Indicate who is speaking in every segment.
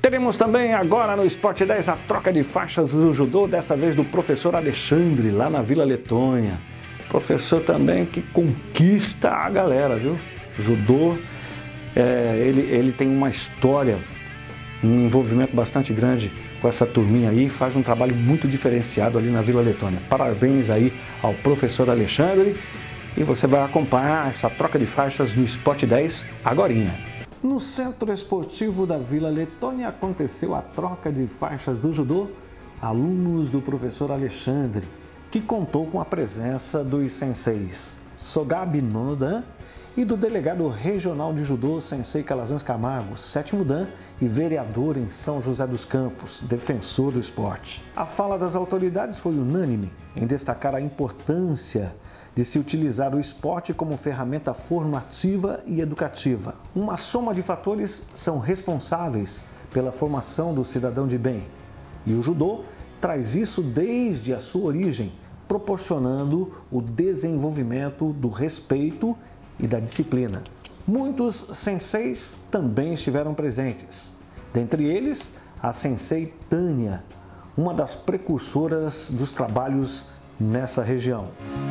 Speaker 1: Conferimos também agora no Sport 10 a troca de faixas do judô, dessa vez do professor Alexandre, lá na Vila Letônia. Professor também que conquista a galera, viu? Judô, ele tem uma história, um envolvimento bastante grande com essa turminha aí, faz um trabalho muito diferenciado ali na Vila Letônia. Parabéns aí ao professor Alexandre e você vai acompanhar essa troca de faixas no Sport 10 agorinha. No Centro Esportivo da Vila Letônia aconteceu a troca de faixas do judô, alunos do professor Alexandre, que contou com a presença dos senseis Sogabe Nono Dan e do delegado regional de judô Sensei Calazans Camargo, 7º Dan e vereador em São José dos Campos, defensor do esporte. A fala das autoridades foi unânime em destacar a importância de se utilizar o esporte como ferramenta formativa e educativa. Uma soma de fatores são responsáveis pela formação do cidadão de bem. E o judô traz isso desde a sua origem, proporcionando o desenvolvimento do respeito e da disciplina. Muitos senseis também estiveram presentes. Dentre eles, a sensei Tânia, uma das precursoras dos trabalhos nessa região.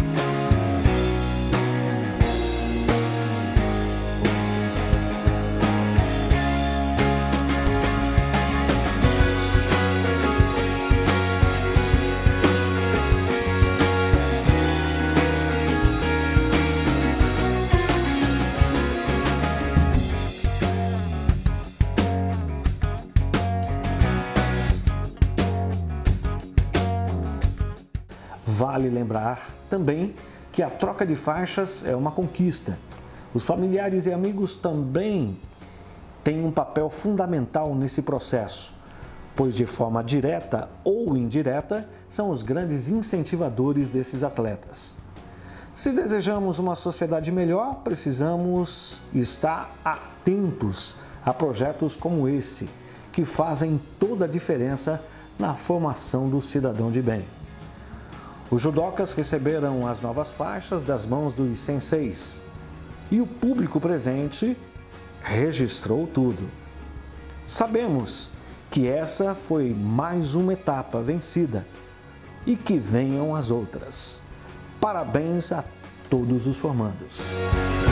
Speaker 1: Vale lembrar também que a troca de faixas é uma conquista. Os familiares e amigos também têm um papel fundamental nesse processo, pois de forma direta ou indireta são os grandes incentivadores desses atletas. Se desejamos uma sociedade melhor, precisamos estar atentos a projetos como esse, que fazem toda a diferença na formação do cidadão de bem. Os judocas receberam as novas faixas das mãos dos senseis e o público presente registrou tudo. Sabemos que essa foi mais uma etapa vencida e que venham as outras. Parabéns a todos os formandos.